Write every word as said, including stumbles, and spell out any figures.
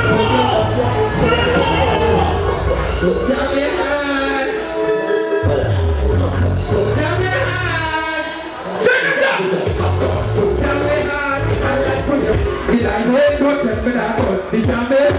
Di lại thế đốt chân bên đá cột đi cha mê